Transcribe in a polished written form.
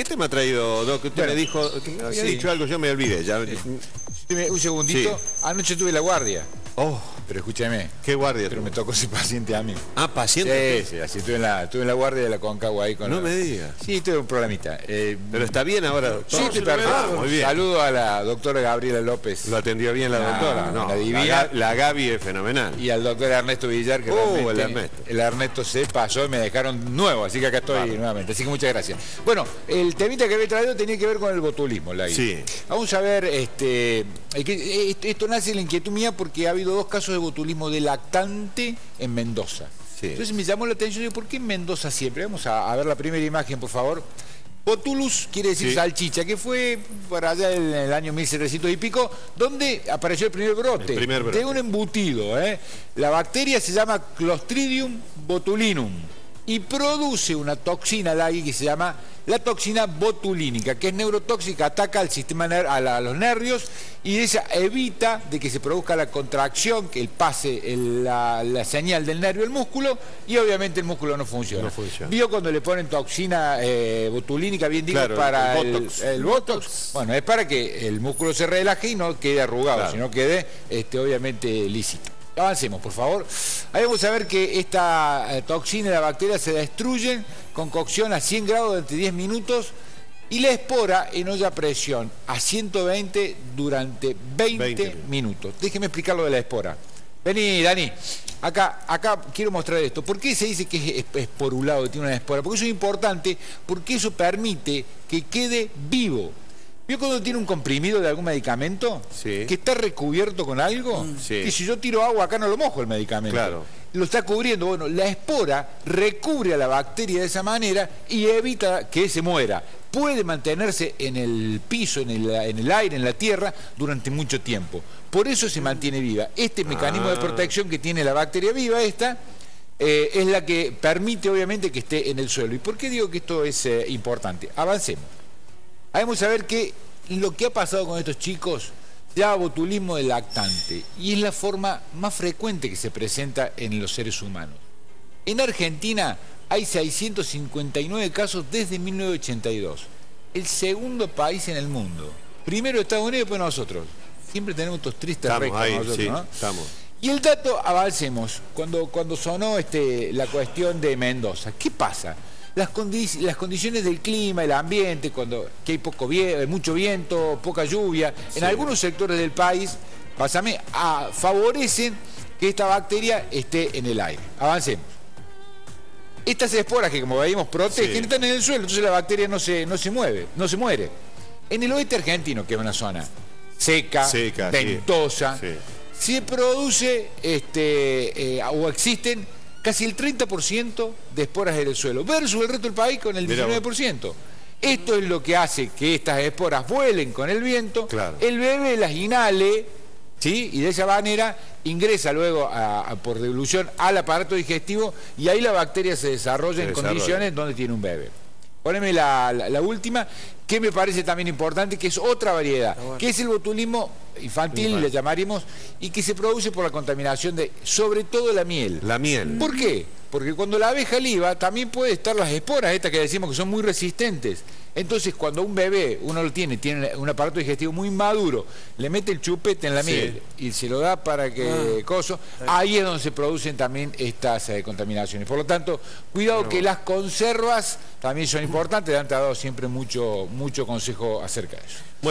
¿Qué tema ha traído, Doc? Usted me dijo, que me había dicho algo, yo me olvidé. Ya. Un segundito. Sí. Anoche tuve la guardia. Oh. Pero escúchame. ¿Qué guardia? Pero me tocó ese paciente a mí. Ah, ¿paciente? Sí, así estuve en la guardia de la Concagua ahí con... No me digas. Sí, tuve un problemita. Pero está bien ahora, doctor. Sí, estoy perfecto. Muy bien. Saludo a la doctora Gabriela López. ¿Lo atendió bien la doctora? No, la divina. La Gaby es fenomenal. Y al doctor Ernesto Villar, que el Ernesto se pasó y me dejaron nuevo, así que acá estoy nuevamente. Así que muchas gracias. Bueno, el temita que había traído tenía que ver con el botulismo, Sí. Vamos a ver, esto nace de la inquietud mía porque ha habido 2 casos de botulismo de lactante en Mendoza. Sí. Entonces me llamó la atención, digo, ¿por qué en Mendoza siempre? Vamos a ver la primera imagen, por favor. Botulus quiere decir salchicha, que fue por allá en el año 1700 y pico, donde apareció el primer brote. De un embutido. La bacteria se llama Clostridium botulinum y produce una toxina que se llama la toxina botulínica, que es neurotóxica, ataca al sistema a los nervios y ella evita de que se produzca la contracción, que pase la señal del nervio al músculo y obviamente el músculo no funciona. ¿Vio cuando le ponen toxina botulínica, bien digo, para el botox? Bueno, es para que el músculo se relaje y no quede arrugado, sino quede obviamente lícito. Avancemos, por favor. Ahí vamos a ver que esta toxina y la bacteria se destruyen con cocción a 100 grados durante 10 minutos y la espora en olla a presión a 120 durante 20 minutos. Déjeme explicar lo de la espora. Vení, Dani. Acá quiero mostrar esto. ¿Por qué se dice que es esporulado, que tiene una espora? Porque eso es importante, porque eso permite que quede vivo. ¿Vio cuando tiene un comprimido de algún medicamento? Sí. Que está recubierto con algo. Sí. Que si yo tiro agua acá no lo mojo el medicamento. Claro. Lo está cubriendo. Bueno, la espora recubre a la bacteria de esa manera y evita que se muera. Puede mantenerse en el piso, en el aire, en la tierra, durante mucho tiempo. Por eso se mantiene viva. Este mecanismo de protección que tiene la bacteria viva es la que permite obviamente que esté en el suelo. ¿Y por qué digo que esto es importante? Avancemos. Ahí vamos a ver que lo que ha pasado con estos chicos se llama botulismo de lactante y es la forma más frecuente que se presenta en los seres humanos. En Argentina hay 659 casos desde 1982. El segundo país en el mundo. Primero Estados Unidos y después nosotros. Siempre tenemos estos tristes récords nosotros, ¿no? Estamos. Y el dato, avancemos, cuando sonó la cuestión de Mendoza, ¿qué pasa? Las condiciones del clima, el ambiente, que hay mucho viento, poca lluvia, en algunos sectores del país, favorecen que esta bacteria esté en el aire. Avancemos. Estas esporas que, como veíamos, protegen, están en el suelo, entonces la bacteria no se muere. En el oeste argentino, que es una zona seca, ventosa, se produce o existen casi el 30% de esporas en el suelo, versus el resto del país con el 19%. Esto es lo que hace que estas esporas vuelen con el viento, el bebé las inhale, y de esa manera ingresa luego por devolución al aparato digestivo y ahí la bacteria se desarrolla en condiciones donde tiene un bebé. Poneme la última, que me parece también importante, que es otra variedad, que es el botulismo infantil, le llamaríamos, y que se produce por la contaminación de, sobre todo, la miel. La miel. ¿Por qué? Porque cuando la abeja liba también puede estar las esporas, estas que decimos que son muy resistentes. Entonces, cuando un bebé, uno lo tiene un aparato digestivo muy maduro, le mete el chupete en la miel y se lo da para que ahí es donde se producen también estas contaminaciones. Por lo tanto, cuidado que las conservas también son importantes, han dado siempre mucho consejo acerca de eso. Bueno.